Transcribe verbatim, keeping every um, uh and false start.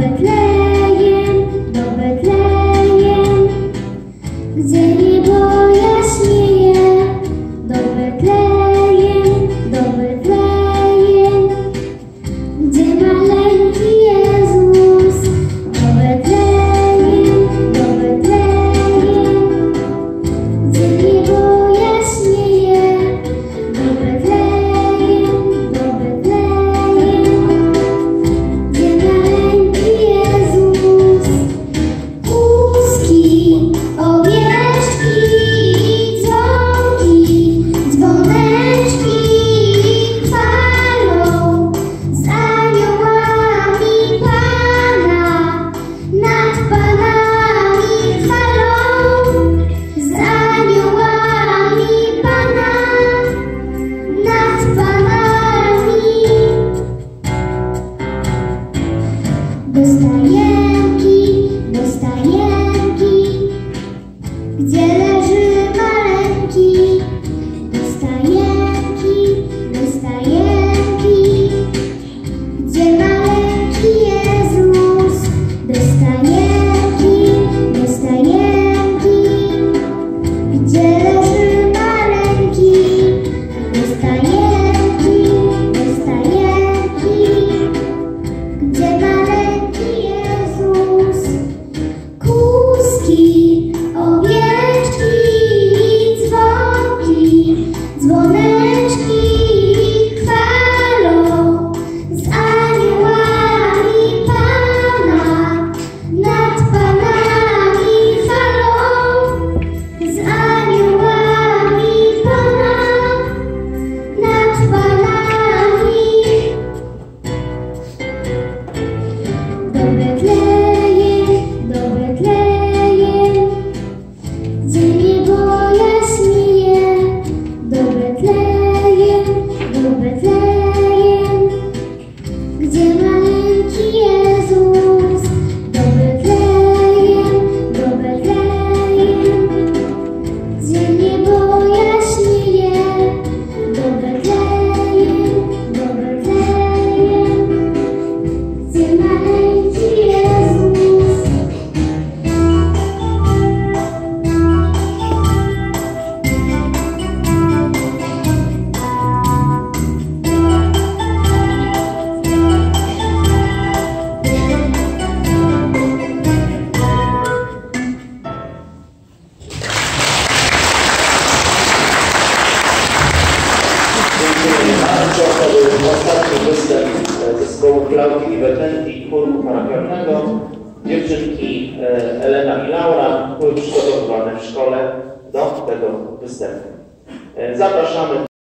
Betlejem, do Betlejem, gdzie niebo jaśnieje. Do Betlejem, do Betlejem, gdzie maleńki Jezus. Do Betlejem, do Betlejem, gdzie niebo jaśnieje. Do Betlejem, do Betlejem, gdzie maleńki Jezus. Łuski, owieczki, dzwonki, dzwoneczki chwalą, z aniołami Pana, nad Panami chwalą, z aniołami Pana, nad Panami. Do stajenki, do stajenki, gdzie leży maleńki. Do stajenki, do stajenki, gdzie maleńki Jezus. Do stajenki, do stajenki, gdzie leży maleńki. Do stajenki, do stajenki, gdzie maleńki Jezus. Kózki, owieczki, dzwonki, dzwoneczki chwalą, z aniołami Pana, nad Panami chwalą, z aniołami Pana, nad Panami. Do Betlejem, do Betlejem, gdzie niebo jaśnieje. Do Betlejem, do Betlejem, gdzie maleńki Jezus. Do Betlejem, do Betlejem, gdzie niebo jaśnieje. Do Betlejem, do Betlejem, gdzie maleńki Jezus. Dziękuję bardzo. To był ostatni występ zespołu Klaudii i Betlenki i chóru parafialnego. Dziewczynki Elena i Laura były przygotowywane w szkole do tego występu. Zapraszamy.